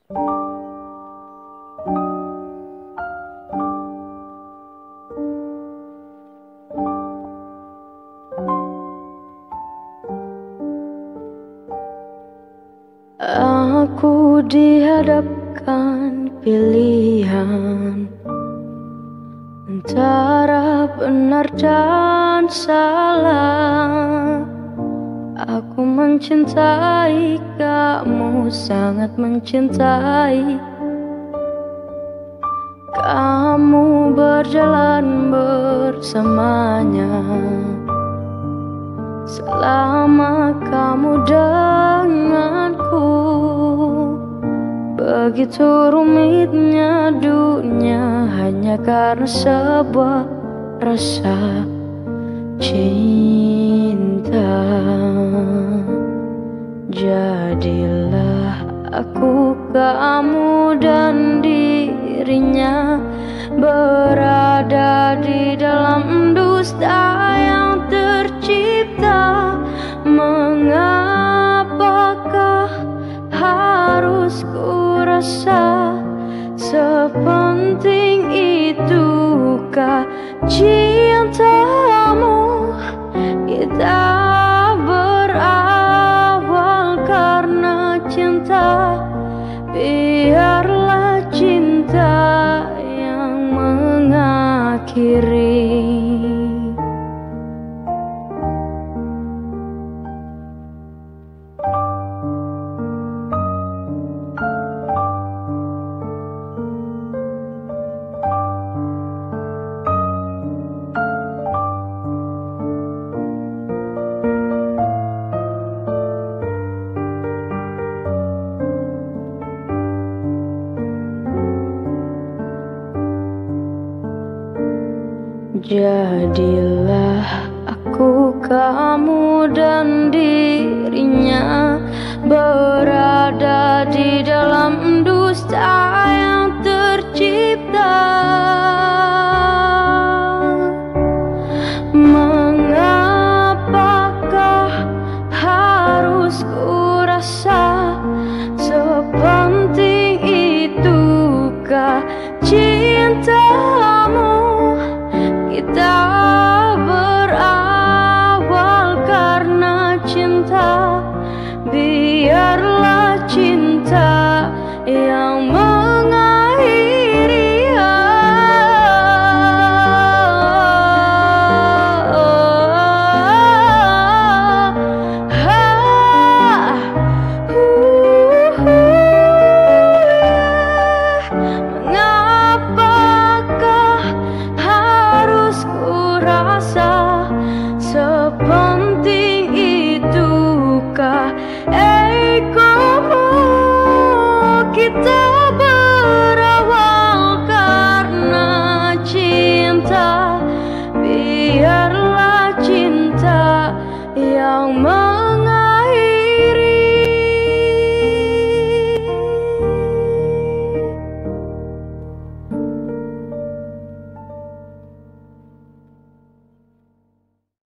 Aku dihadapkan pilihan antara benar dan salah. Aku mencintai kamu, sangat mencintai kamu, berjalan bersamanya selama kamu denganku. Begitu rumitnya dunia hanya karena sebuah rasa cinta. Jadilah aku, kamu dan dirinya berada di dalam dusta yang tercipta. Mengapakah harus ku rasa sepenting itukah cintamu? Kita berawal karena cinta, biarlah cinta yang mengakhiri. Jadilah aku, kamu dan dirinya berada di dalam dusta yang tercipta. Mengapakah harus ku rasa sepenting itukah cintamu? Kita berawal karena cinta, biarlah cinta yang mengakhiri. Mengapakah harus ku rasa sepenting